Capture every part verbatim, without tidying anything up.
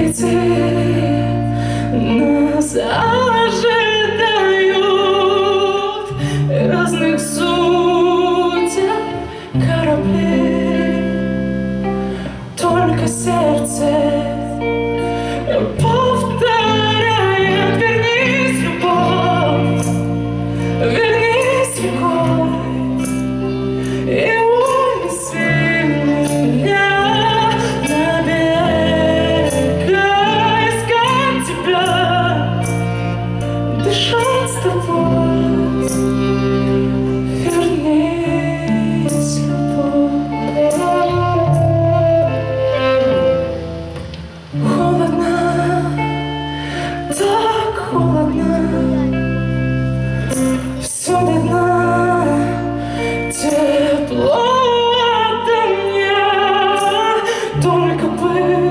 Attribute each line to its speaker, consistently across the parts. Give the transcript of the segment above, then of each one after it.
Speaker 1: цветы нас ожидают, разных судеб корабли. Только сердце повторяет: вернись, любовь, вернись рекой и унеси меня на берег, искать тебя, дышать с тобой. Вернись, любовь. Холодно, так холодно, все до дна, тепло ото меня, только бы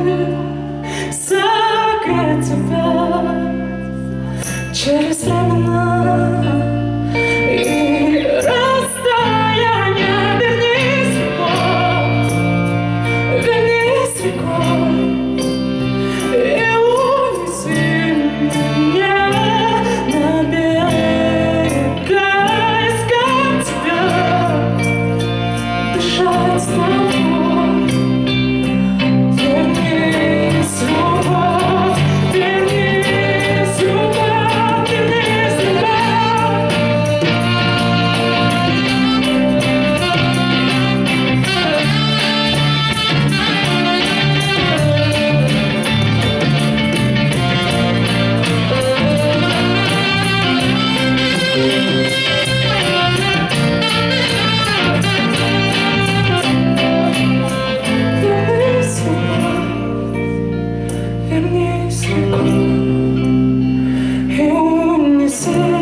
Speaker 1: согреть тебя через времена и расстояния. Вернись, любовь, вернись рекой и унеси меня на берег, искать тебя, дышать с тобой. Вернись, любовь, вернись, любовь, вернись, любовь. Вернись, любовь, вернись рекой и унеси